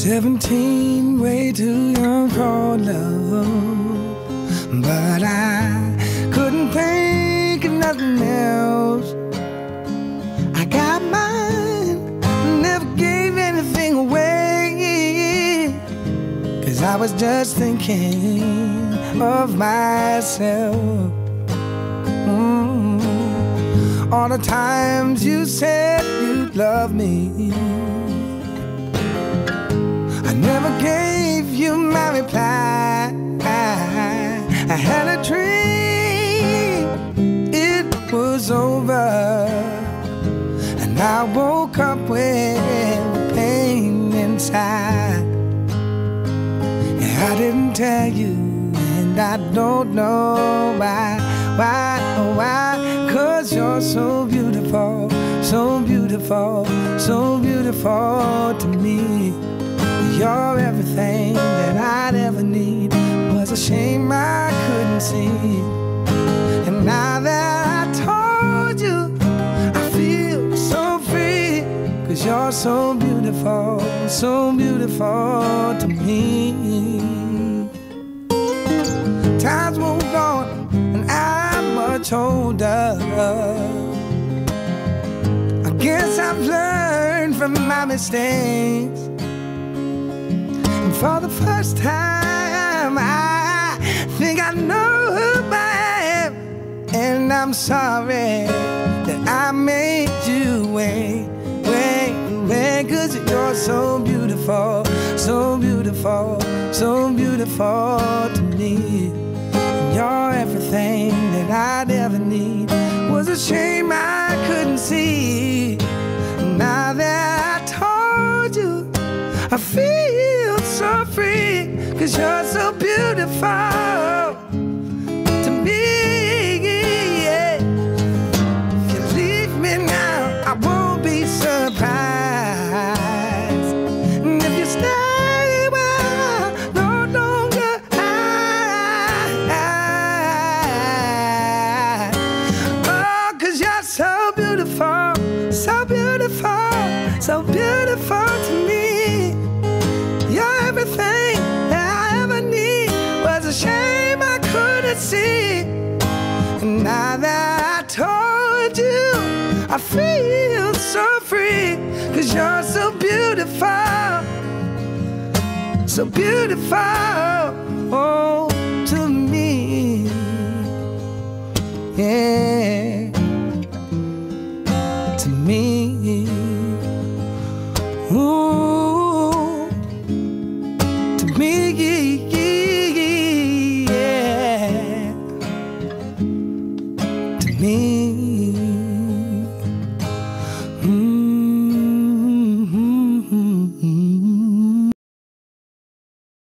17, way too young for love, but I couldn't think of nothing else. I got mine, never gave anything away, 'cause I was just thinking of myself. All the times you said you'd love me, I never gave you my reply. I had a dream, it was over, and I woke up with pain inside. I didn't tell you, and I don't know why, 'cause you're so beautiful, so beautiful, so beautiful to me. You're everything that I'd ever need. Was a shame I couldn't see. And now that I told you, I feel so free, 'cause you're so beautiful, so beautiful to me. Time's moved on and I'm much older. I guess I've learned from my mistakes. And for the first time, I think I know who I am. And I'm sorry that I made you wait, 'cause you're so beautiful, so beautiful, so beautiful to me. You're everything that I'd ever need. Was a shame I couldn't see. Now that I told you, I feel so free, 'cause you're so beautiful to me. Yeah. If you leave me now, I won't be surprised. And if you stay, well, no longer so beautiful, so beautiful, so beautiful to me. You're everything that I ever need. Was a shame I couldn't see. And now that I told you, I feel so free, 'cause you're so beautiful, so beautiful, oh, to me. Yeah. To me, ooh, to me, yeah, to me.